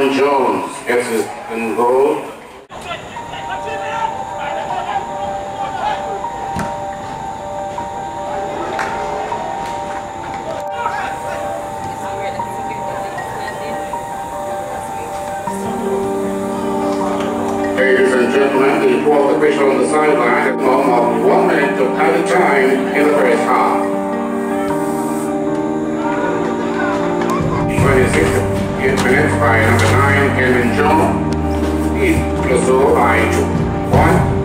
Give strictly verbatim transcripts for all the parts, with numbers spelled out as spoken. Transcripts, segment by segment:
Kenwyne Jones gets his in goal. Ladies and gentlemen, the fourth official on the sideline at almost one minute to added time in the first half. twenty-six minutes by number nine, Kenwyne Jones. He's close by two. One.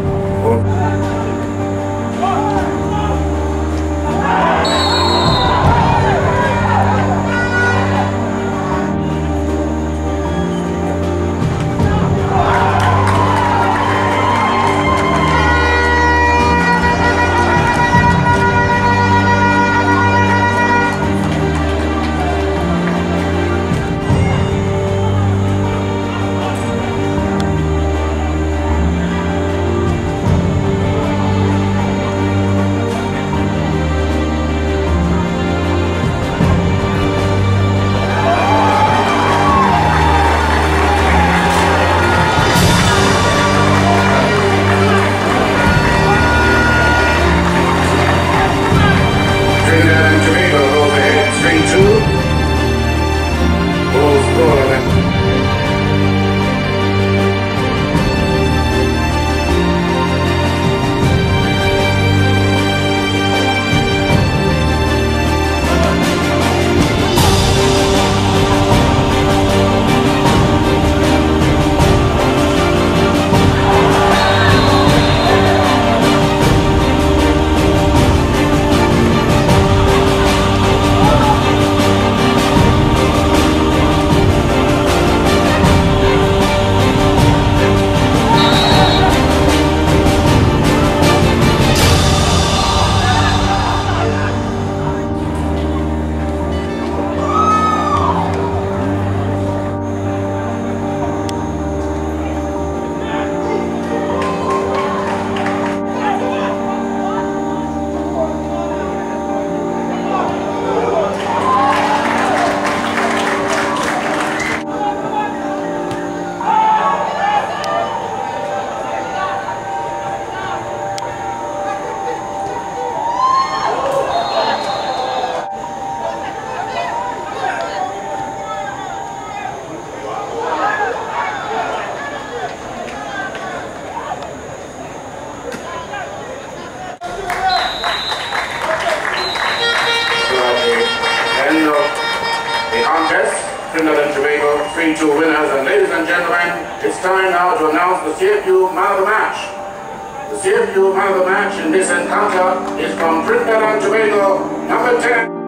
Trinidad and Tobago goes ahead three two. Goalscorers. End of the contest, Trinidad and Tobago three two winners. And ladies and gentlemen, it's time now to announce the C F U man of the match. The C F U man of the match in this encounter is from Trinidad and Tobago, number ten.